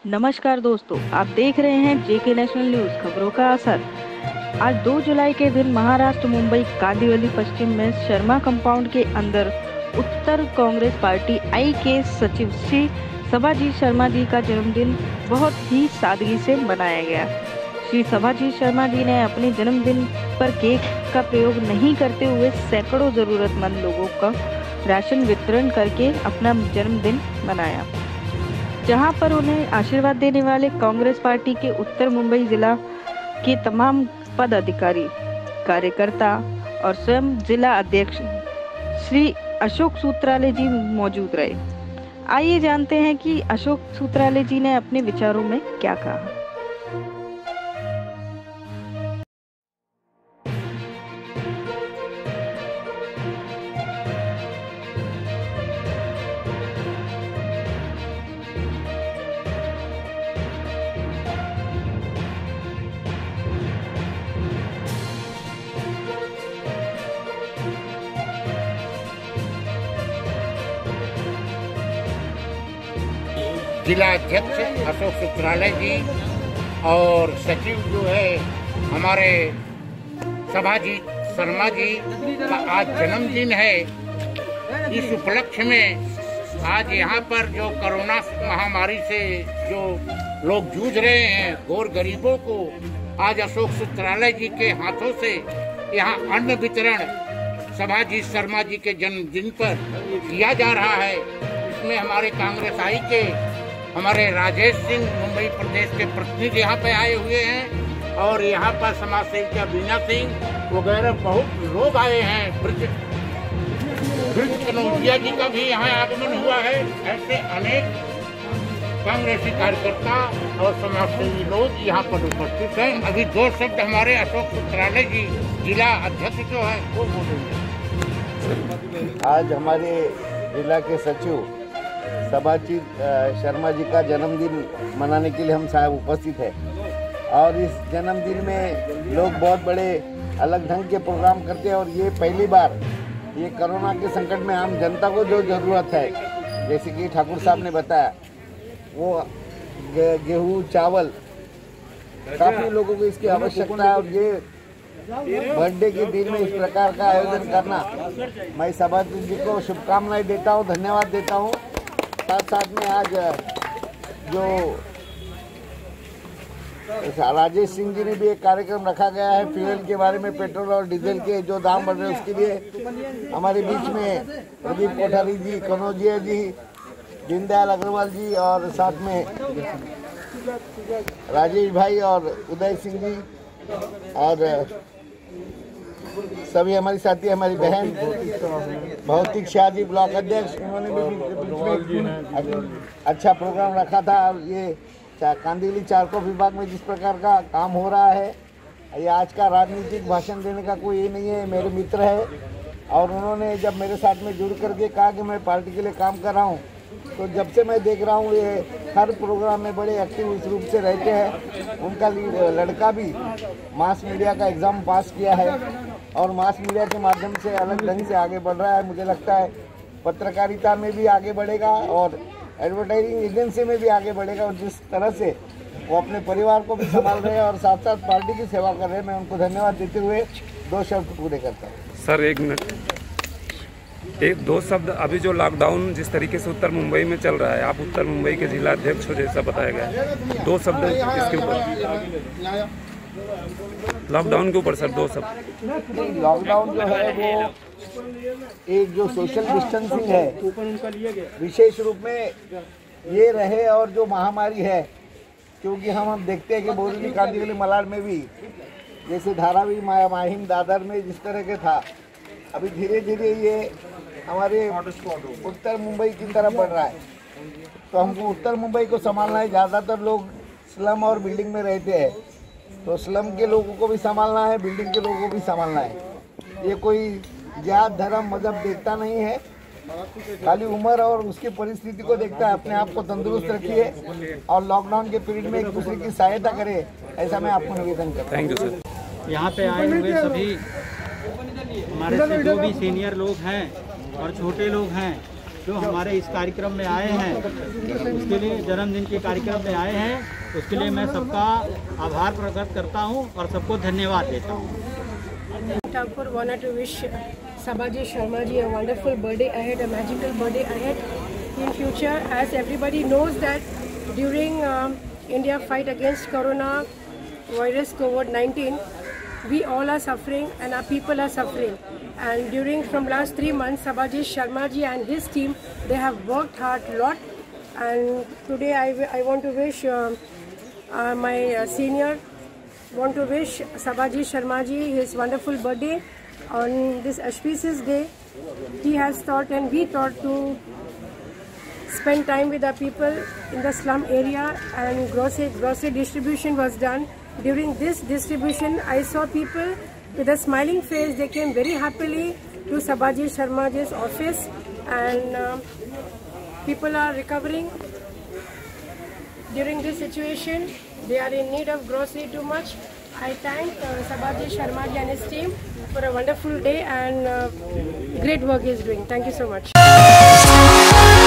नमस्कार दोस्तों, आप देख रहे हैं जेके नेशनल न्यूज खबरों का असर। आज 2 जुलाई के दिन महाराष्ट्र मुंबई कांदिवली पश्चिम में शर्मा कंपाउंड के अंदर उत्तर कांग्रेस पार्टी आई के सचिव श्री सभाजी शर्मा जी का जन्मदिन बहुत ही सादगी से मनाया गया। श्री सभाजी शर्मा जी ने अपने जन्मदिन पर केक का प्रयोग नहीं करते हुए सैकड़ों जरूरतमंद लोगों का राशन वितरण करके अपना जन्मदिन मनाया, जहां पर उन्हें आशीर्वाद देने वाले कांग्रेस पार्टी के उत्तर मुंबई जिला के तमाम पदाधिकारी, कार्यकर्ता और स्वयं जिला अध्यक्ष श्री अशोक सूत्राले जी मौजूद रहे। आइए जानते हैं कि अशोक सूत्राले जी ने अपने विचारों में क्या कहा। जिला अध्यक्ष अशोक सूत्राले जी और सचिव जो है हमारे सभाजी शर्मा जी का आज जन्मदिन है। इस उपलक्ष्य में आज यहाँ पर जो कोरोना महामारी से जो लोग जूझ रहे हैं, गौर गरीबों को आज अशोक सूत्राले जी के हाथों से यहाँ अन्न वितरण सभाजी शर्मा जी के जन्मदिन पर किया जा रहा है। इसमें हमारे कांग्रेस आई के हमारे राजेश सिंह मुंबई प्रदेश के प्रतिनिधि यहाँ पे आए हुए हैं और यहाँ पर समाज सेविका बीना सिंह वगैरह बहुत लोग आए हैं। ब्रिज कनौजिया जी का भी यहाँ आगमन हुआ है। ऐसे अनेक कांग्रेसी कार्यकर्ता और समाज सेवी लोग यहाँ पर उपस्थित हैं। अभी 2 शब्द हमारे अशोक सूत्राले जी जिला अध्यक्ष जो है वो बोलेंगे। आज हमारे जिला के सचिव सभाजी शर्मा जी का जन्मदिन मनाने के लिए हम साहब उपस्थित है और इस जन्मदिन में लोग बहुत बड़े अलग ढंग के प्रोग्राम करते हैं और ये पहली बार ये कोरोना के संकट में आम जनता को जो ज़रूरत है, जैसे कि ठाकुर साहब ने बताया, वो गेहूँ चावल काफ़ी लोगों को इसकी आवश्यकता है और ये बर्थडे के दिन में इस प्रकार का आयोजन करना, मैं सभाजी जी को शुभकामनाएं देता हूँ, धन्यवाद देता हूँ। साथ में आज जो राजेश सिंह जी ने भी एक कार्यक्रम रखा गया है फ्यूल के बारे में, पेट्रोल और डीजल के जो दाम बढ़ रहे हैं उसके लिए हमारे बीच में प्रदीप कोठारी जी, कनौजिया जी, दीनदयाल अग्रवाल जी और साथ में राजेश भाई और उदय सिंह जी और सभी हमारी साथी, हमारी बहन भौतिक शाह जी ब्लॉक अध्यक्ष, उन्होंने भी अच्छा प्रोग्राम रखा था। और ये कांदिवली चारकों विभाग में जिस प्रकार का काम हो रहा है, ये आज का राजनीतिक भाषण देने का कोई ये नहीं है। मेरे मित्र है और उन्होंने जब मेरे साथ में जुड़ करके कहा कि मैं पार्टी के लिए काम कर रहा हूँ, तो जब से मैं देख रहा हूँ ये हर प्रोग्राम में बड़े एक्टिव इस रूप से रहते हैं। उनका लड़का भी मास मीडिया का एग्ज़ाम पास किया है और मास मीडिया के माध्यम से अलग ढंग से आगे बढ़ रहा है। मुझे लगता है पत्रकारिता में भी आगे बढ़ेगा और एडवर्टाइजिंग एजेंसी में भी आगे बढ़ेगा और जिस तरह से वो अपने परिवार को भी संभाल रहे हैं और साथ साथ पार्टी की सेवा कर रहे हैं, मैं उनको धन्यवाद देते हुए 2 शब्द पूरे करता हूँ। सर 1 मिनट, 1-2 शब्द। अभी जो लॉकडाउन जिस तरीके से उत्तर मुंबई में चल रहा है, आप उत्तर मुंबई के जिला अध्यक्ष हो जैसा बताया गया है, 2 शब्द इसके ऊपर, लॉकडाउन के ऊपर सर 2 शब्द। लॉकडाउन जो है वो एक जो सोशल डिस्टेंसिंग है विशेष रूप में ये रहे और जो महामारी है, क्योंकि हम देखते हैं कि बोरीवली, कांदिवली, मलाड में भी जैसे धारावी, माहिम, दादर में जिस तरह के था, अभी धीरे धीरे ये हमारे उत्तर मुंबई की तरफ बढ़ रहा है। तो हमको उत्तर मुंबई को संभालना है। ज़्यादातर लोग स्लम और बिल्डिंग में रहते हैं, तो स्लम के लोगों को भी संभालना है, बिल्डिंग के लोगों को भी संभालना है। ये कोई जात, धर्म, मजहब देखता नहीं है, खाली उम्र और उसकी परिस्थिति को देखता है। अपने आप को तंदुरुस्त रखिए और लॉकडाउन के पीरियड में एक दूसरे की सहायता करें, ऐसा मैं आपको निवेदन करता हूँ। Thank you sir. यहाँ पे आए हुए सभी हमारे से जो भी सीनियर लोग हैं और छोटे लोग हैं, जो हमारे इस कार्यक्रम में आए हैं, उसके लिए जन्मदिन के कार्यक्रम में आए हैं, उसके लिए मैं सबका आभार प्रकट करता हूं और सबको धन्यवाद देता हूं। Thakur wanted to wish Sabaji Sharma ji a wonderful birthday ahead, a magical birthday ahead in future. As everybody knows that during India fight against Corona virus COVID-19, we all are suffering and our people are suffering. And from last 3 months, Sabaji Sharma ji and his team, they have worked hard a lot. And today I want to wish my senior, want to wish Sabaji Sharma ji his wonderful birthday on this auspicious day. He has thought and we thought to spend time with the people in the slum area, and grocery distribution was done. During this distribution, I saw people with a smiling face. They came very happily to Sabaji Sharma ji's office, and people are recovering during this situation. They are in need of grocery too much. I thank Sabaji Sharma ji and his team for a wonderful day and great work he is doing. Thank you so much.